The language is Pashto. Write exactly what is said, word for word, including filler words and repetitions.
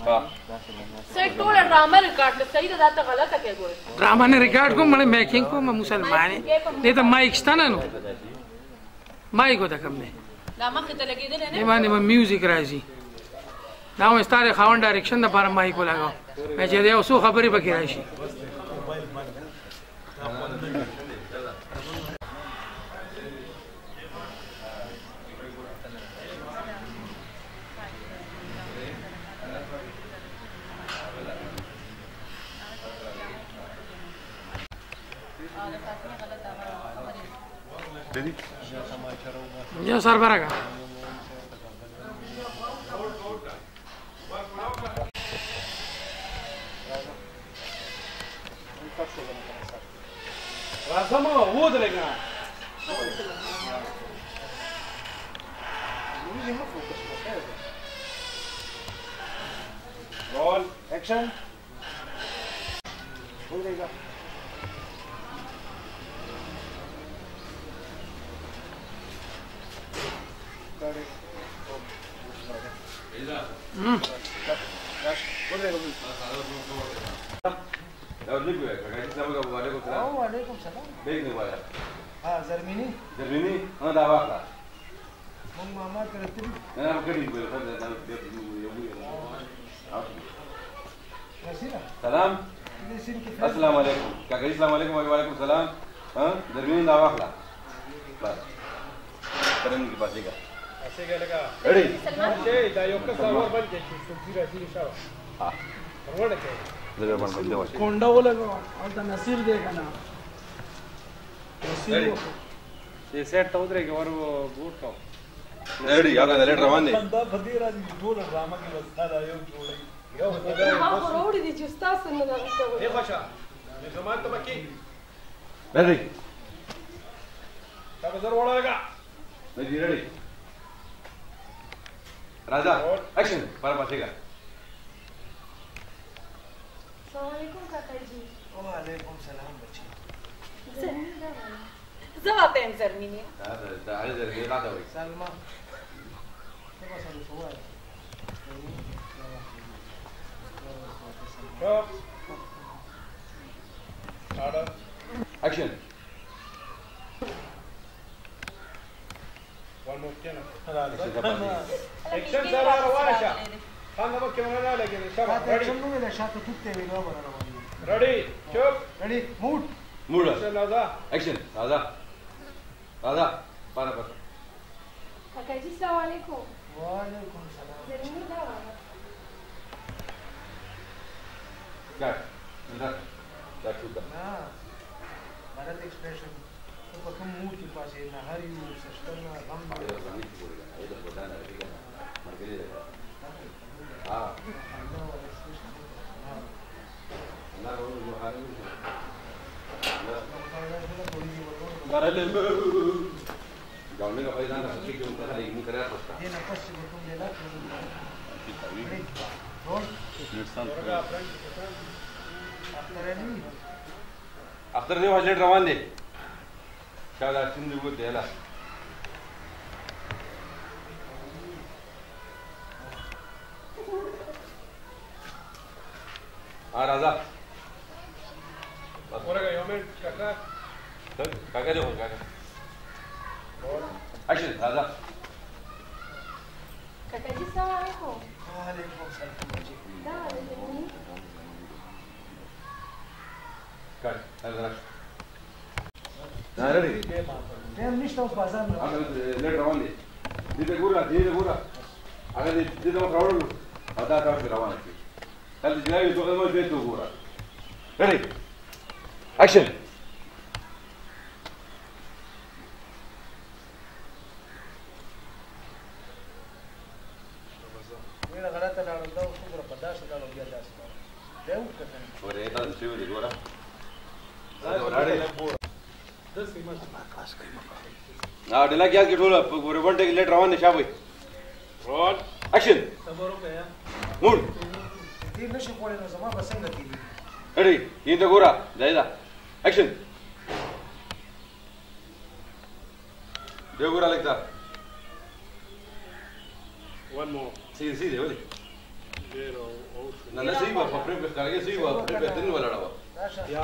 سر ټول ډرامه ریکارډ کړه صحیح ده ته غلطه کې ګورې ډرامه نه ریکارډ کوم مړ میکینګ کوم مسلمان دې ته مایک شته نه نو مایک وته کوم نه دا مخې ته لګېدل نه نه باندې میوزیک راځي دا مې ستاره خاون ډایرکشن د لپاره مایک ولاګاو مې چې یو څو خبرې پکې راشي Ya Sarvaraga. Razama, wo delega. Roll, action. Wo delega. Hmm. وعلیکم سلام. بیگ وایا. ها زرمینی. زرمینی؟ ها دا واقعا. مونږ ماما کرتلی. نه نه کړی به خو دا یو یو. رسیدا. سلام. السلام علیکم. کاکا السلام علیکم و علیکم السلام. ها زرمینی دا واقعا. بس. کرن کی پاسه کا. پاسه کا لگا. ریډي. چې دا یو کس اور باندې چې سنتي راځي شاو. ها. ورته کې. زګر باندې باندې وای. کونډه ولګو او د نصیر دی کنه نصیر چې سیټ ته ودرېږي ور بوټ کا. ریډي هغه د لیټر روان دي. دا فدی راځي ټول ډرامه کې وستا یو جوړي. یو ما خو وروړي دي چې ستاسو نه دا کوي دی خوشا. زمان ته مکی. ریډي. تا بزر وړه لگا. ریډي ریډي. راځه اکشن پر پاسه کا. السلام علیکم کاکا جی وعلیکم سلام بچی. زما پم زرمینی دا دا علي زرګي راته وای. سلمى. تبغى اسوي سؤال. شوف. order. Action. one more كده. action سره روانه. خلنا بك كمان لا كده شباب. ready. شنو اللي شاطه توته ویلو برا. ready. شوف. ready. mood. موډ. راځه. اکشن راځه. راځه. پاره پاره. کاکا جی السلام علیکم. وعلیکم السلام. زرمینی دا کټ. انده. دا څه ده؟ ها. مراد ایکسپریشن. په کوم موډ کې پاسې نه هر یو سیستم غم دی. دا خدای نه دی. مرګلې ده. ها. لا ورو جو حالو. Garale. Gaune ka bhai dana saki ke unta khali ignore kara sosta. Ye na passe ko tum lela. After the budget rawan de. Shada sindu ko dela. Ah Raza. Orega yomen kaka. Kaka देखो kaka. Action Raza. کاکا جی السلام علیکم. وعلیکم السلام. دا زرمینی Cut. Raza. Na ready. Dem niște o bazar. Aga let rawan de. Dide gura, dide gura. Aga dide ma crowd. Ada ta fi rawan ki. Tal jai to ma de to gura. Ready. Action. Mira galata la ronda o sopra padash da lo via das. Deu que tem. Ore ta se de gura. Na dela kya ki thola rebel take let rawan nisha bhai. Roll. Action. Saboro kaya. Mood. Dir nishi kole no zama basanga ki. Ready. Ye to gura. Jaida. Action. De gura लगता. One more. सीधे सीधे बोले. Zero. نه نه صحیح و په پرې په ښکارګي صحیح و پرې په تن ولاړه و